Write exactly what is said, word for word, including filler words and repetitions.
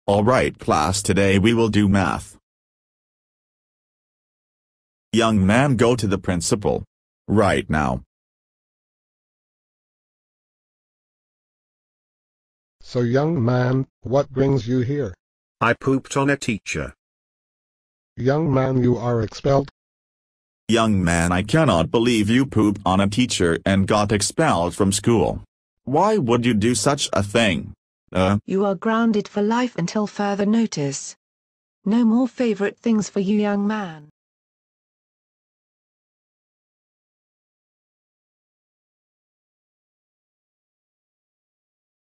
Alright class, today we will do math. Young man, go to the principal. Right now. So young man, what brings you here? I pooped on a teacher. Young man, you are expelled. Young man, I cannot believe you pooped on a teacher and got expelled from school. Why would you do such a thing? Uh? You are grounded for life until further notice. No more favorite things for you, young man.